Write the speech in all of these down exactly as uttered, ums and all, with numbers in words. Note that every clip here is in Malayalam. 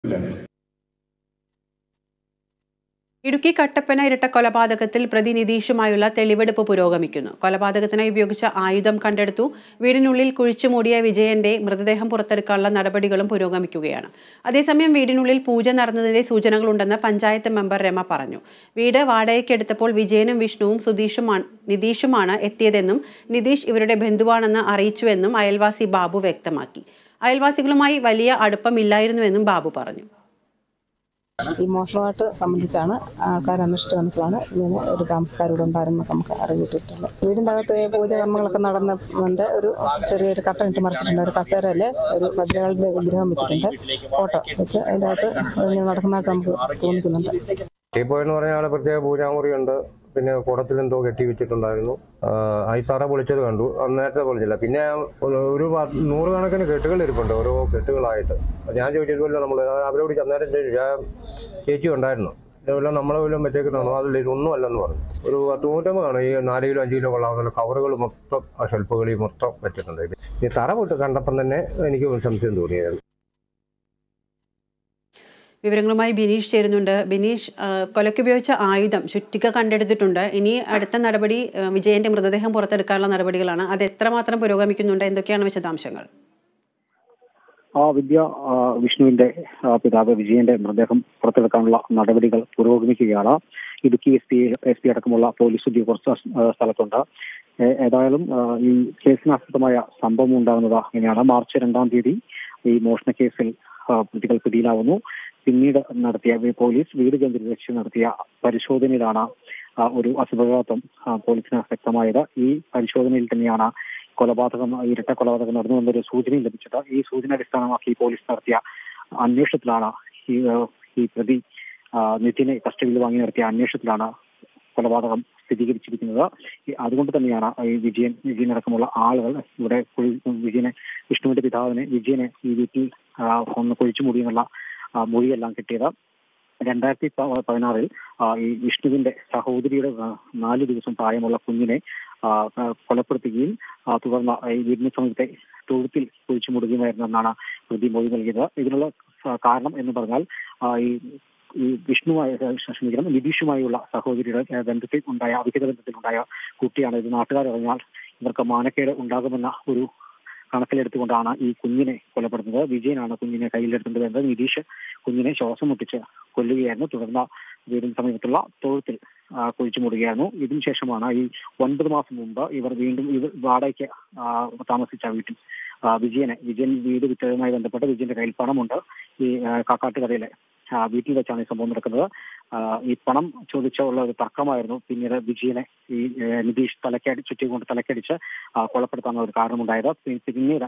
ഇടുക്കി കട്ടപ്പന ഇരട്ട കൊലപാതകത്തിൽ പ്രതി നിതീഷുമായുള്ള തെളിവെടുപ്പ് പുരോഗമിക്കുന്നു. കൊലപാതകത്തിനായി ഉപയോഗിച്ച ആയുധം കണ്ടെടുത്തു. വീടിനുള്ളിൽ കുഴിച്ചുമൂടിയ വിജയന്റെ മൃതദേഹം പുറത്തെടുക്കാനുള്ള നടപടികളും പുരോഗമിക്കുകയാണ്. അതേസമയം വീടിനുള്ളിൽ പൂജ നടന്നതിന്റെ സൂചനകളുണ്ടെന്ന് പഞ്ചായത്ത് മെമ്പർ രമ പറഞ്ഞു. വീട് വാടകയ്ക്കെടുത്തപ്പോൾ വിജയനും വിഷ്ണുവും സുധീഷുമാണ് നിതീഷുമാണ് എത്തിയതെന്നും നിതീഷ് ഇവരുടെ ബന്ധുവാണെന്ന് അറിയിച്ചുവെന്നും അയൽവാസി ബാബു വ്യക്തമാക്കി. അയൽവാസികളുമായി വലിയ അടുപ്പമില്ലായിരുന്നുവെന്നും ബാബു പറഞ്ഞു. ഈ മോഷണമായിട്ട് സംബന്ധിച്ചാണ് ആൾക്കാർ അന്വേഷിച്ച് വന്നപ്പോഴാണ് ഇങ്ങനെ ഒരു താമസക്കാരോട് ഉണ്ടായിരുന്നു നമുക്ക് അറിയിട്ടിട്ടുള്ളത്. വീടിൻ്റെ അകത്ത് പൂജകർമ്മങ്ങളൊക്കെ നടന്നതിൻ്റെ ഒരു ചെറിയൊരു കട്ട ഇട്ട് മറിച്ചിട്ടുണ്ട്. ഒരു കസേരയിൽ ഒരു ഭദ്രകാളിയുടെ വിഗ്രഹം വെച്ചിട്ടുണ്ട്. ഫോട്ടോ വെച്ച് അതിൻ്റെ അകത്ത് നടക്കുന്നതായിട്ട് നമുക്ക് തോന്നിക്കുന്നുണ്ട്. ടീപ്പോയെന്ന് പറഞ്ഞാൽ അവിടെ പ്രത്യേക പൂജാമുറിയുണ്ട്. പിന്നെ കുടത്തിൽ എന്തോ കെട്ടി വെച്ചിട്ടുണ്ടായിരുന്നു. ഈ തറ പൊളിച്ചത് കണ്ടു. നേരത്തെ പൊളിച്ചില്ല. പിന്നെ ഒരു നൂറുകണക്കിന് കെട്ടുകൾ ഇരിപ്പുണ്ട്, ഓരോ കെട്ടുകളായിട്ട്. ഞാൻ ചോദിച്ചതുപോലെ നമ്മൾ അവരോട് അന്നേരം ചേച്ചി ഉണ്ടായിരുന്നു, ഇതെല്ലാം നമ്മളെ വല്ലതും വെച്ചേക്കുന്നതാണോ? അതിൽ ഇതൊന്നും അല്ലെന്ന് പറഞ്ഞു. ഒരു പത്ത് നൂറ്റമ്പത് കാണും. ഈ നാല് കിലോ അഞ്ച് കിലോ കൊള്ളാവുന്ന കവറുകൾ മൊത്തം ആ ഷെൽഫുകളിൽ മൊത്തം വെച്ചിട്ടുണ്ട്. ഈ തറ പൊട്ട് കണ്ടപ്പം തന്നെ എനിക്ക് സംശയം തോന്നിയായിരുന്നു. വിവരങ്ങളുമായി ബിനീഷ് ചേരുന്നുണ്ട്. ബിനീഷ്, കൊലയ്ക്കുപയോഗിച്ച ആയുധം ചുറ്റിക കണ്ടെടുത്തിട്ടുണ്ട്. ഇനി അടുത്ത നടപടി വിജയന്റെ മൃതദേഹം പുറത്തെടുക്കാനുള്ള നടപടികളാണ്. അത് എത്രമാത്രം പുരോഗമിക്കുന്നുണ്ട്? എന്തൊക്കെയാണ് വിശദാംശങ്ങൾ? ആ വിദ്യ വിഷ്ണുവിന്റെ പിതാവ് വിജയന്റെ മൃതദേഹം പുറത്തെടുക്കാനുള്ള നടപടികൾ പുരോഗമിക്കുകയാണ്. Idukki S P S P അടക്കമുള്ള പോലീസ് ഉദ്യോഗസ്ഥർ സ്ഥലത്തുണ്ട്. ഏതായാലും ഈ കേസിനാസ്പദമായ സംഭവം ഉണ്ടാകുന്നത് ഇങ്ങനെയാണ്. മാർച്ച് രണ്ടാം തീയതി ഈ മോഷണ കേസിൽ പ്രതികൾ പിടിയിലാവുന്നു. പിന്നീട് നടത്തിയ പോലീസ് വീട് കേന്ദ്രീകരിച്ച് നടത്തിയ പരിശോധനയിലാണ് ഒരു അസുഖഘാതം പോലീസിന് വ്യക്തമായത്. ഈ പരിശോധനയിൽ തന്നെയാണ് കൊലപാതകം ഇരട്ട കൊലപാതകം നടന്നു എന്നൊരു സൂചനയും ലഭിച്ചത്. ഈ സൂചന അടിസ്ഥാനമാക്കി പോലീസ് നടത്തിയ അന്വേഷണത്തിലാണ് ഈ ഈ പ്രതി നിതിനെ കസ്റ്റഡിയിൽ വാങ്ങി നടത്തിയ അന്വേഷണത്തിലാണ് കൊലപാതകം സ്ഥിരീകരിച്ചിരിക്കുന്നത്. അതുകൊണ്ട് തന്നെയാണ് ഈ വിജയൻ വിജയനടക്കമുള്ള ആളുകൾ ഇവിടെ വിജയനെ വിഷ്ണുവിന്റെ പിതാവിനെ വിജയനെ ഈ വീട്ടിൽ ഒന്ന് കുഴിച്ചു മൂടിയെന്നുള്ള മൊഴിയെല്ലാം കിട്ടിയത്. രണ്ടായിരത്തി പതിനാറിൽ ഈ വിഷ്ണുവിന്റെ സഹോദരിയുടെ നാല് ദിവസം പ്രായമുള്ള കുഞ്ഞിനെ കൊലപ്പെടുത്തുകയും തുടർന്ന് ഈ വീടിന് സമീപത്തെ തൊഴുത്തിൽ കുഴിച്ചു മൂടുകയുമായിരുന്നു എന്നാണ് പ്രതി മൊഴി നൽകിയത്. ഇതിനുള്ള കാരണം എന്ന് പറഞ്ഞാൽ ഈ ഈ വിഷ്ണുമായി ക്ഷമിക്കണം നിതീഷുമായുള്ള സഹോദരിയുടെ ബന്ധത്തിൽ ഉണ്ടായ അവിഹിത ബന്ധത്തിലുണ്ടായ കുട്ടിയാണ്. ഇത് നാട്ടുകാരറിഞ്ഞാൽ ഇവർക്ക് മാനക്കേട് ഉണ്ടാകുമെന്ന ഒരു കണക്കിലെടുത്തുകൊണ്ടാണ് ഈ കുഞ്ഞിനെ കൊലപ്പെടുന്നത്. വിജയനാണ് കുഞ്ഞിനെ കയ്യിലെടുത്തുകൊണ്ട് വരുന്നത്. നിതീഷ് കുഞ്ഞിനെ ശ്വാസം മുട്ടിച്ച് കൊല്ലുകയായിരുന്നു. തുടർന്ന് വീടിന് സമീപത്തുള്ള തൊഴുത്തിൽ കുഴിച്ചു മൂടുകയായിരുന്നു. ഇതിനുശേഷമാണ് ഈ ഒൻപത് മാസം മുമ്പ് ഇവർ വീണ്ടും ഇത് വാടകയ്ക്ക് താമസിച്ച വീട്ടിൽ വിജയനെ വിജയൻ വീട് വിറ്റതുമായി ബന്ധപ്പെട്ട് വിജയന്റെ കയ്യിൽ പണമുണ്ട്. ഈ കാക്കാട്ടുകരയിലെ വീട്ടിൽ വെച്ചാണ് ഈ സംഭവം നടക്കുന്നത്. ഈ പണം ചോദിച്ചുള്ള ഒരു തർക്കമായിരുന്നു പിന്നീട് വിജയനെ ഈ നിതീഷ് തലക്കടി ചുറ്റിക്കൊണ്ട് തലക്കടിച്ച് കൊലപ്പെടുത്താനുള്ള ഒരു കാരണമുണ്ടായത്. പിന്നീട്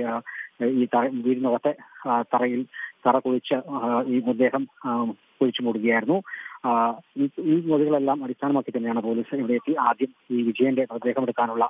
ഈ തറ വീടിനകത്തെ തറയിൽ തറ കുഴിച്ച് ഈ മൃതദേഹം കുഴിച്ചു മൂടുകയായിരുന്നു. ഈ ഈ മൊഴികളെല്ലാം അടിസ്ഥാനമാക്കി തന്നെയാണ് പോലീസ് ഇവിടെ എത്തി ആദ്യം ഈ വിജയന്റെ മൃതദേഹം എടുക്കാനുള്ള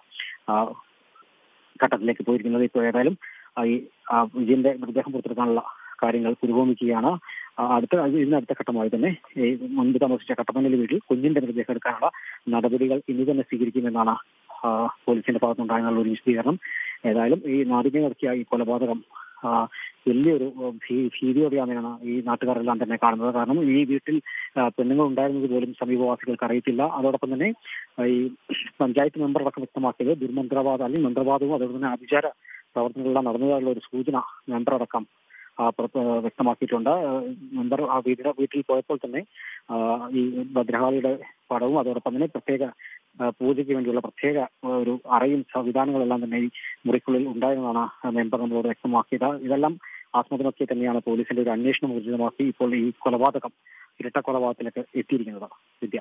ഘട്ടത്തിലേക്ക് പോയിരിക്കുന്നത്. ഇപ്പോൾ ഏതായാലും ഈ വിജയന്റെ മൃതദേഹം പുറത്തെടുക്കാനുള്ള കാര്യങ്ങൾ പുരോഗമിക്കുകയാണ്. അടുത്ത ഇതിനടുത്ത ഘട്ടമായി തന്നെ മുൻപ് താമസിച്ച കട്ടപ്പനയിലെ വീട്ടിൽ കുഞ്ഞിന്റെ മൃതദേഹം എടുക്കാനുള്ള നടപടികൾ ഇനി തന്നെ സ്വീകരിക്കുമെന്നാണ് പോലീസിന്റെ ഭാഗത്തുനിന്നുണ്ടായുള്ള ഒരു വിശദീകരണം. ഏതായാലും ഈ നാടിനെ നടത്തിയ ഈ കൊലപാതകം വലിയൊരു ഭീതിയോടെയാണ് ഈ നാട്ടുകാരെല്ലാം തന്നെ കാണുന്നത്. കാരണം ഈ വീട്ടിൽ പെണ്ണുങ്ങൾ ഉണ്ടായിരുന്നത് പോലും സമീപവാസികൾക്ക് അറിയത്തില്ല. അതോടൊപ്പം തന്നെ ഈ പഞ്ചായത്ത് മെമ്പർ അടക്കം വ്യക്തമാക്കിയത് ദുർമന്ത്രവാദം അല്ലെങ്കിൽ മന്ത്രവാദവും അതോടൊപ്പം തന്നെ ആഭിചാര പ്രവർത്തനങ്ങളെല്ലാം നടന്നതായുള്ള ഒരു സൂചന മെമ്പർ അടക്കം വ്യക്തമാക്കിയിട്ടുണ്ട്. മെമ്പർ ആ വീടിന്റെ വീട്ടിൽ പോയപ്പോൾ തന്നെ ഈ ഭദ്രകാളിയുടെ പടവും അതോടൊപ്പം തന്നെ പ്രത്യേക പൂജയ്ക്ക് വേണ്ടിയുള്ള പ്രത്യേക ഒരു അറയും സംവിധാനങ്ങളെല്ലാം തന്നെ ഈ മുറിക്കുള്ളിൽ ഉണ്ടായിരുന്നാണ് മെമ്പർ നമ്മളോട് വ്യക്തമാക്കിയത്. ഇതെല്ലാം ആത്മഹത്യ തന്നെയാണ് പോലീസിന്റെ ഒരു അന്വേഷണം ഊർജിതമാക്കി ഇപ്പോൾ ഈ കൊലപാതകം ഇരട്ട കൊലപാതകത്തിലേക്ക് എത്തിയിരിക്കുന്നത്. വിദ്യ.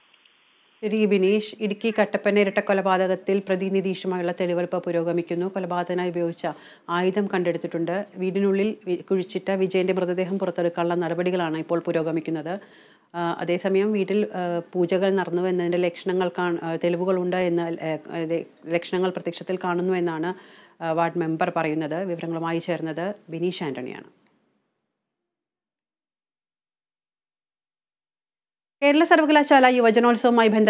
ശരി ബിനീഷ്, ഇടുക്കി കട്ടപ്പന ഇരട്ട കൊലപാതകത്തിൽ പ്രതി നിതീഷുമായുള്ള തെളിവെടുപ്പ് പുരോഗമിക്കുന്നു. കൊലപാതകത്തിനായി ഉപയോഗിച്ച ആയുധം കണ്ടെടുത്തിട്ടുണ്ട്. വീടിനുള്ളിൽ കുഴിച്ചിട്ട വിജയന്റെ മൃതദേഹം പുറത്തെടുക്കാനുള്ള നടപടികളാണ് ഇപ്പോൾ പുരോഗമിക്കുന്നത്. അതേസമയം വീട്ടിൽ പൂജകൾ നടന്നു എന്നതിൻ്റെ ലക്ഷണങ്ങൾ തെളിവുകളുണ്ട് എന്ന ലക്ഷണങ്ങൾ പ്രത്യക്ഷത്തിൽ കാണുന്നു എന്നാണ് വാർഡ് മെമ്പർ പറയുന്നത്. വിവരങ്ങളുമായി ചേർന്നത് ബിനീഷ് ആന്റണിയാണ്. കേരള സർവകലാശാല യുവജനോത്സവവുമായി ബന്ധപ്പെട്ട്